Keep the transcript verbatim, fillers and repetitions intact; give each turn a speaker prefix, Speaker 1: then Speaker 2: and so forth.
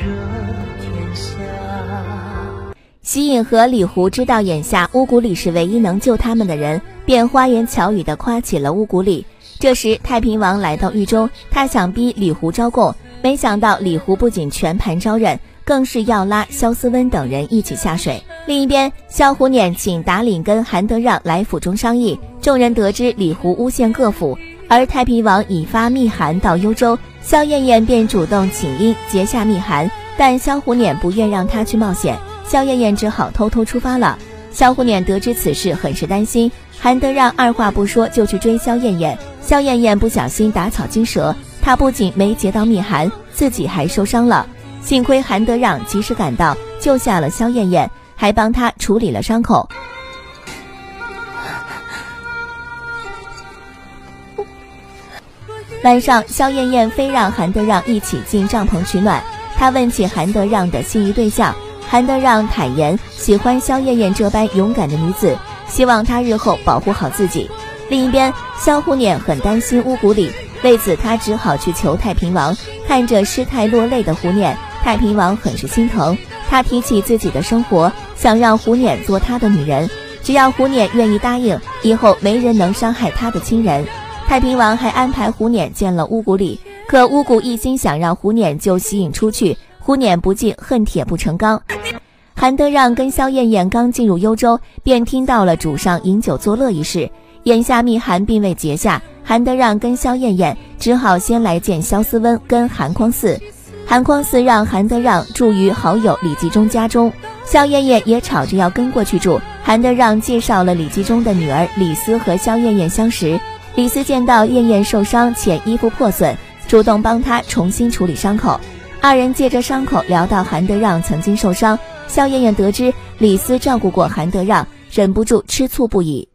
Speaker 1: 天下。
Speaker 2: 西隐和李胡知道眼下乌古里是唯一能救他们的人，便花言巧语地夸起了乌古里。这时太平王来到狱中，他想逼李胡招供，没想到李胡不仅全盘招认，更是要拉萧思温等人一起下水。另一边，萧虎辇请达领跟韩德让来府中商议，众人得知李胡诬陷各府，而太平王已发密函到幽州，萧燕燕便主动请缨截下密函，但萧虎辇不愿让他去冒险，萧燕燕只好偷偷出发了。萧虎辇得知此事，很是担心，韩德让二话不说就去追萧燕燕。萧燕燕不小心打草惊蛇，她不仅没截到密函，自己还受伤了。幸亏韩德让及时赶到，救下了萧燕燕，还帮她处理了伤口。晚上，萧燕燕非让韩德让一起进帐篷取暖。她问起韩德让的心仪对象，韩德让坦言喜欢萧燕燕这般勇敢的女子，希望她日后保护好自己。另一边，萧虎辇很担心乌古里，为此他只好去求太平王。看着失态落泪的虎辇，太平王很是心疼，他提起自己的生活，想让虎辇做他的女人，只要虎辇愿意答应，以后没人能伤害他的亲人。太平王还安排虎辇见了乌古里，可乌古一心想让虎辇就吸引出去，虎辇不禁恨铁不成钢。韩德让跟萧燕燕刚进入幽州，便听到了主上饮酒作乐一事，眼下密函并未结下，韩德让跟萧燕燕只好先来见萧思温跟韩匡嗣。韩匡嗣让韩德让住于好友李继忠家中，萧燕燕也吵着要跟过去住。韩德让介绍了李继忠的女儿李斯和萧燕燕相识，李斯见到燕燕受伤且衣服破损，主动帮她重新处理伤口。二人借着伤口聊到韩德让曾经受伤，萧燕燕得知李斯照顾过韩德让，忍不住吃醋不已。